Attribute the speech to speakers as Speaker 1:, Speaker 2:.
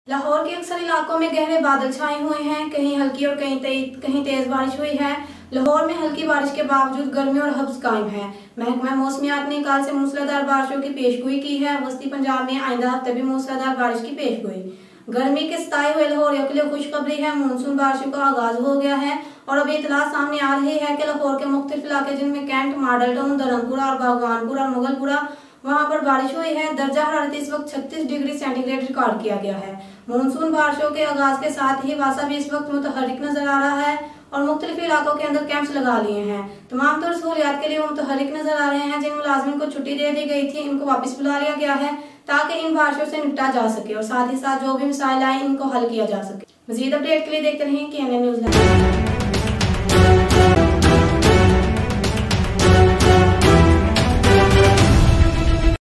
Speaker 1: लाहौर के अक्सर इलाकों में गहरे बादल छाए हुए हैं। कहीं हल्की और कहीं तेज बारिश हुई है। लाहौर में हल्की बारिश के बावजूद गर्मी और हब्स कायम है। महकमा मौसमियात ने कल से मूसलाधार बारिशों की पेशगोई की है। वस्ती पंजाब में आइंदा हफ्ते भी मूसलाधार बारिश की पेशगोई। गर्मी के सताए हुए लाहौरियों के लिए खुशखबरी है, मानसून बारिशों का आगाज हो गया है और अभी इतला सामने आ रही है कि लाहौर के मुख्तलिफ इलाके जिनमें कैंट, मॉडल टाउन, धर्मपुरा और बागवानपुरा और मुगलपुरा, वहां पर बारिश हुई है। दर्जा हरारत इस वक्त 36 डिग्री सेंटीग्रेड रिकॉर्ड किया गया है। मानसून बारिशों के आगाज के साथ ही वासा भी इस वक्त मुतहरिक नजर आ रहा है और मुख्तलिफ इलाकों के अंदर कैंप्स लगा लिए हैं। तमाम तौर सहूलियात के लिए वो मुतहरिक नजर आ रहे हैं। जिन मुलाजिमिन को छुट्टी दे दी गई थी इनको वापस बुला लिया गया है ताकि इन बारिशों से निपटा जा सके और साथ ही साथ जो भी मसाइल आए इनको हल किया जा सके। मजीद अपडेट के लिए देखते रहें KNN न्यूज़।